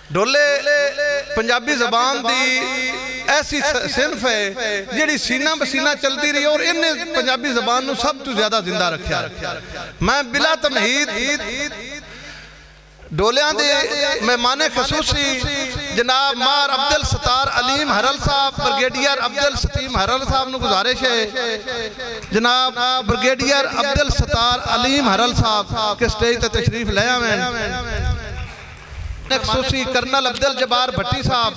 ढोले पंजाबी जबान दी ऐसी सिंफ है जिहड़ी सीना बसीना चलती रही और इन्हें पंजाबी जबान नूं सब तो ज्यादा जिंदा रखा। मैं बिला तमहीद डोलियां दे मेहमाने खसूसी जनाब मार अब्दुल सत्तार अलीम हरल साहब ब्रिगेडियर अब्दुल सतीम हरल साहब नूं गुजारिश है जनाब ब्रिगेडियर अब्दुल सत्तार अलीम हरल साहब के स्टेज ते तशरीफ ले आवें। खसूसी कर्नल अब्दुल जब्बार भट्टी साहब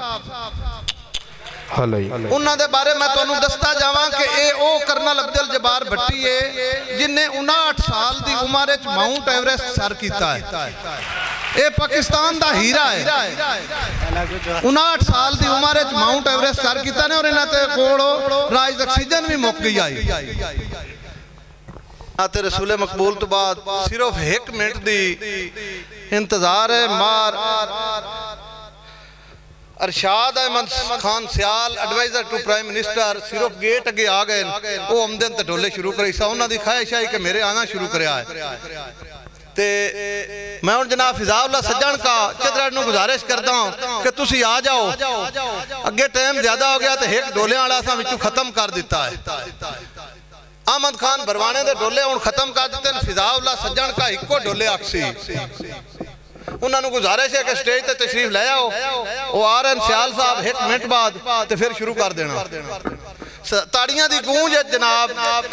उन्हां दे बारे मैं तुहानूं दसदा जावां कि ओ कर्नल अब्दुल जब्बार भट्टी है जिन्हें 59 साल की उम्र माउंट एवरेस्ट सर किया है। ये पाकिस्तान का हीरा है। 59 साल की उम्र माउंट एवरेस्ट सर किया ने और इन्हां कोल राज ऑक्सीजन भी मुक गई आई। रसूले मकबूल तो बाद सिर्फ 1 मिनट की इंतजार है। मार Arshad Ahmed Khan Sial adviser to prime minister सिर्फ गेट अगे आ गए वो आमदन तो ढोले शुरू करी सा उन्होंने ख्वाहिश है कि मेरे आना शुरू कराया है। ते मैं हूँ जनाब फिजाउल्लाह सज्जन का चदराड़ नूं गुजारिश करता हूँ कि तुसी आ जाओ। अगे टाइम ज्यादा हो गया तो 1 ढोले वाला असां विचों खत्म कर दिता है। अहमद खान बरवाने दे ढोले हुण खत्म कर दिते। फिजाउल्लाह सज्जन का इको ढोले अक्सी उन्होंने गुजारिश है कि स्टेज ते तशरीफ ले आओ। वो आ रहे हैं सियाल साहब 1 मिनट बाद तो फिर शुरू कर देना। ताड़ियां दी गूंज है जनाब।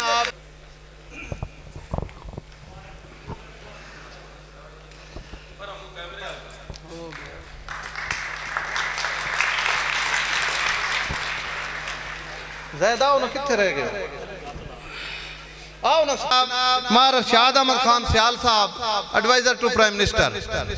ज़ैदा उन्हें कित्थे रह गए? आओ ना साहब मार अरशाद अहमद खान सियाल साहब एडवाइजर टू प्राइम मिनिस्टर।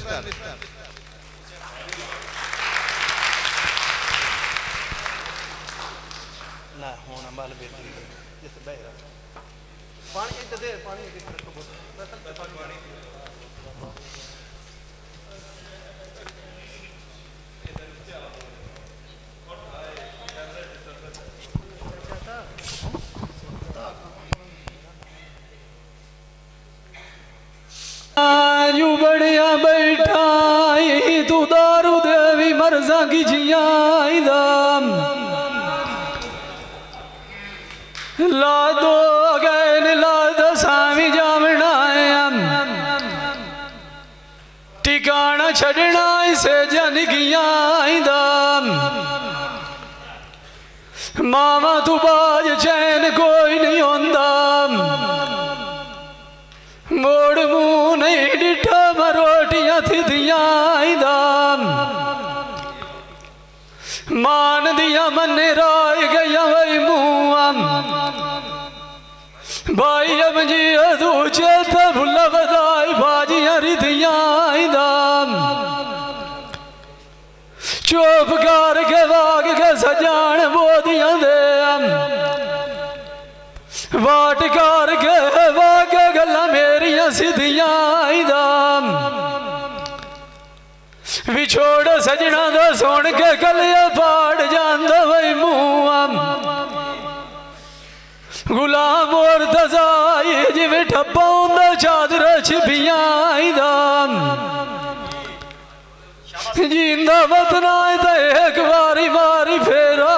यू बढ़िया बैठा तू दारू देवी मरजा की जिया ला दो गए ला दो सामी जावना ठिकाना छड़ना इसे जन गिया मामा तू बाज चैन कोई नहीं होंदा मोड़ मुँह नहीं डिठा मरोटियां थी दिया मान दिया मन राय गया वही मुँह भाई अब जी अधूचे था भुला बदाई बाजियां रिधिया चुप कर के वाग के सजान बोदियां दे वाट कर के वाग गल्ला मेरिया सिद्धियां विछोड़ सजना दा सुन के गलिया पाड़ जांदा वही मुँह गुलाम और तजाई जिवें ठप्पा होंदा चादर छिपियां जिंदा वतना तो एक बारी बारी फेरा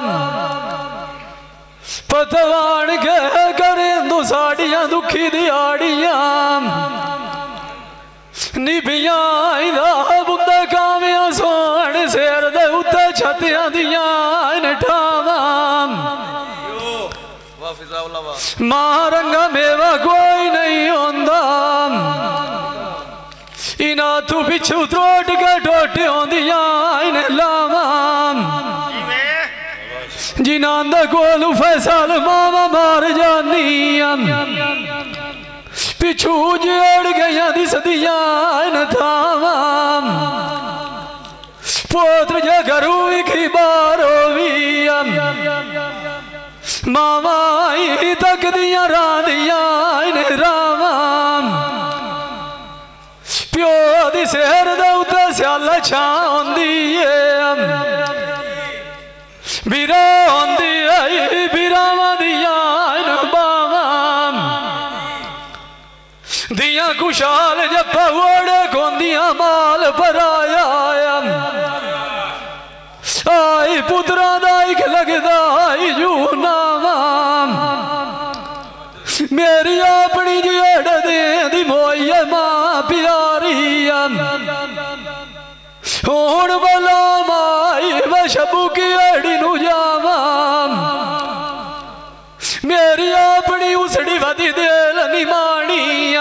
पतवान के करें दो साड़ियां दुखी दिहाड़ियां निभिया बुंदा कामिया सोन शेर दे उत्ते छतियां दियां नठावा मारंगा मेवा कोई नहीं होंदा इना तू पिछू त्रोट के टोटे होंदियां लावा जिन्हां कोल फैसल मावा मार जानी पिछू जेड़ गया दिसदिया थावा पोत्र जे घरू की बारो भी मावा तक दिया रांदिया रावा प्यो दी सेर दे उत्ते स्याल छां होंदी बीरा होंदी आई बीरावां दिया बावा दिया कुशाल जप्पा वोड़े गोंदियां माल भराया पुत्रा दा इक लगदा जूना मेरी अपनी जेड़ दी मोई मां प्यारी हुण बला माई बशबू की अड़ी नू जावा मेरी अपनी उसड़ी वदी दिल नी मानी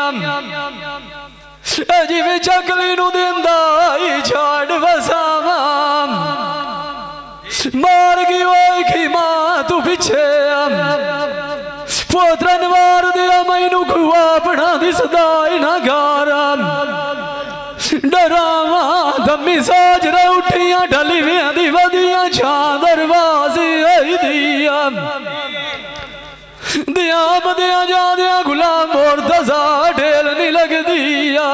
जिवें चकली नू दिंदा छाड़ वसावा मार गई ओखी मां तू पिछे पोतरन वार दिया मैनू खुआ अपना दिसदा ना गारा डरावा दमी साजरा उठियां ढलिवियां दी वदियां छां दरवाजे आई दिया दिया बदिया जादिया गुलाम मुर्तज़ा ढेल नी लगदिया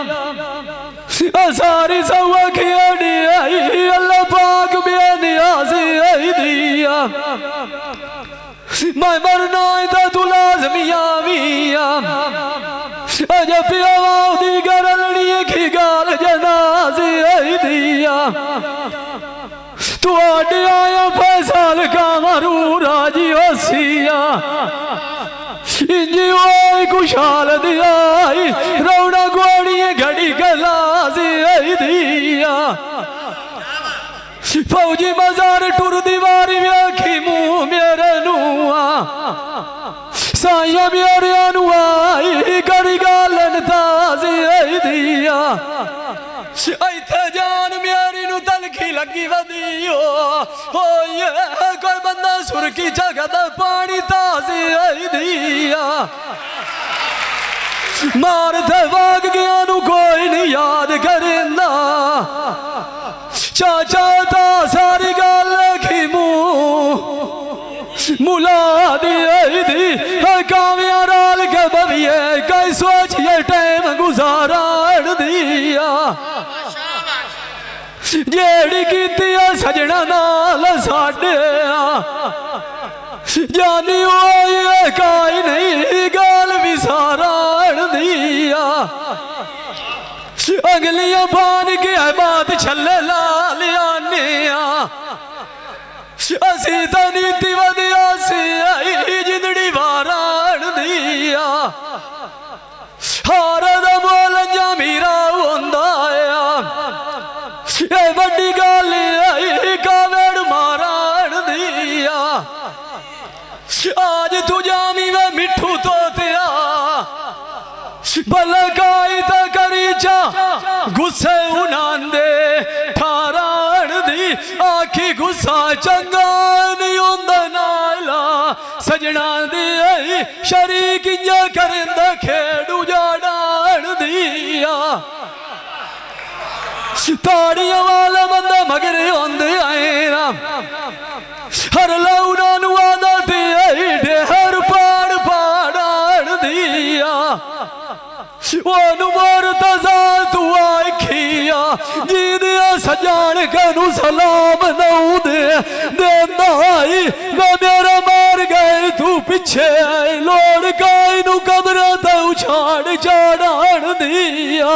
सारी सवा खियाड़ी आई अल्लाह पाक बेनियाज़ी आई दिया मैं मरना था तू लाज़मिया मिया अजब पियावा दी गरलड़ी की गाल जनाज़ी आई दिया तू आड़े आया फैसल का मरू राजी वसिया इंजी ओए कुशाल दिया रौना गोड़ी घड़ी गलाज़ी आई दिया फौजी मजार टुर दीवारी व्याखी मुंह मेरे नुआ साइया मेरे अनुआई करी गालन ताजी आई दिया इत्थे जान मेरी नु तलखी लगी वदियो हो ये कोई बंदा सुर की जगह दा पानी ताजी आई दिया मार थे वाग गया नु कोई नहीं याद करेंदा चाचा ता सारी गल की मुला दी काव्या राल के बविए कई सोचिए टाइम गुजारा दिया जेड़ी कीती सजना नाल साडे जानी होए काई नहीं गाल विसारा दिया अगलियां पान के बात छले ला लिया असी तो नीति वदिया सी आई जिंदड़ी वाराण दिया हार दा मोल मीरा होंदा ए बड़ी गल आई कावेड़ माराण दिया आज तू जामी वे मिठू तोतिया बलकाई ता करी चा गुस्से उनांदे ठाराण दी आखी गुस्सा चंगा नहीं होंदा नाला सजना दी शरीक इंजा करेंदा खेड़ू जाड़ाण दिया ताड़ियां वाला बंदा मगर होंदे आए राम हर लौना नु आदा ते ढेर पाड़ पाड़ाण दिया मुर्तज़ा तू आखिया जी दिया सजान कनु सलाम नऊ दे देंदा आई मैं मेरा मार गए तू पिछे आई लोड़ काई नु कमरा तू छाड़ चाड़ाण दिया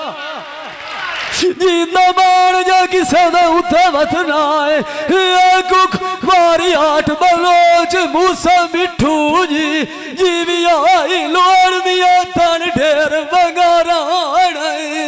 जिंदा मार जा किसे दा उथे मत नाए कुक मारी आठ बलोच मूसा मिठू जी भी आई लोड़ दिया तन ढेर बगाराण